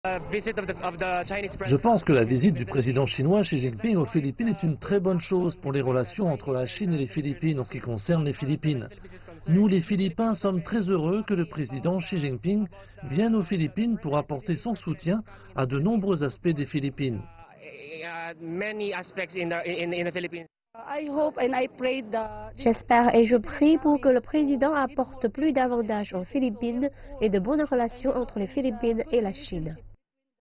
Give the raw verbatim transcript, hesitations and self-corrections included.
Je pense que la visite du président chinois Xi Jinping aux Philippines est une très bonne chose pour les relations entre la Chine et les Philippines en ce qui concerne les Philippines. Nous, les Philippins, sommes très heureux que le président Xi Jinping vienne aux Philippines pour apporter son soutien à de nombreux aspects des Philippines. J'espère et je prie pour que le président apporte plus d'avantages aux Philippines et de bonnes relations entre les Philippines et la Chine.